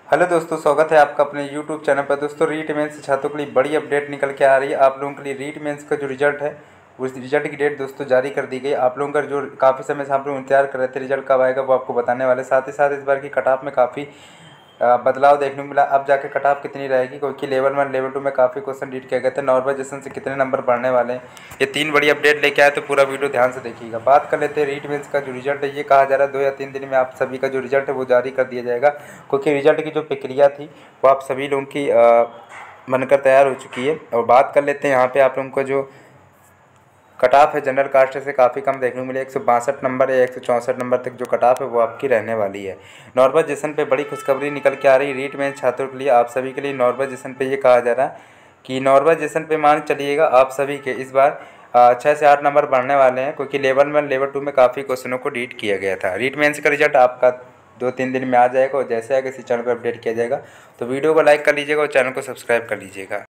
Hello दोस्तों, स्वागत है आपका अपने यूट्यूब चैनल पर। दोस्तों, रीट मेंस छात्रों के लिए बड़ी अपडेट निकल के आ रही है। आप लोगों के लिए रीट मेंस का जो रिजल्ट है उस रिजल्ट की डेट दोस्तों जारी कर दी गई। आप लोगों का जो काफ़ी समय से आप लोग इंतजार कर रहे थे रिजल्ट कब आएगा वो आपको बताने वाले। साथ ही साथ इस बार की कट ऑफ में काफ़ी बदलाव देखने को मिला। अब जाके कट ऑफ कितनी रहेगी, क्योंकि लेवल 1 लेवल 2 में काफ़ी क्वेश्चन रीड किए गए थे। नॉर्मलाइजेशन से कितने नंबर बढ़ने वाले हैं, ये 3 बड़ी अपडेट लेके आए, तो पूरा वीडियो ध्यान से देखिएगा। बात कर लेते हैं रीट मेंस का जो रिजल्ट है। ये कहा जा रहा है 2 या 3 दिन में आप सभी का जो रिजल्ट है वो जारी कर दिया जाएगा, क्योंकि रिजल्ट की जो प्रक्रिया थी वो आप सभी लोगों की बनकर तैयार हो चुकी है। और बात कर लेते हैं यहाँ पे आप लोगों को जो कट ऑफ है जनरल कास्ट से काफ़ी कम देखने को मिले। 162 नंबर या 164 नंबर तक जो कट ऑफ है वो आपकी रहने वाली है। नॉर्मलाइजेशन पे बड़ी खुशखबरी निकल के आ रही है रीट मेंस छात्रों के लिए। आप सभी के लिए नॉर्मलाइजेशन पे ये कहा जा रहा है कि नॉर्मलाइजेशन पे मान चलिएगा आप सभी के इस बार 6 से 8 नंबर बढ़ने वाले हैं, क्योंकि लेवल 1 लेवल 2 में काफ़ी क्वेश्चनों को रीड किया गया था। रीट मेंस का रिजल्ट आपका 2-3 दिन में आ जाएगा, और जैसे आगे इसी चैनल पर अपडेट किया जाएगा। तो वीडियो को लाइक कर लीजिएगा और चैनल को सब्सक्राइब कर लीजिएगा।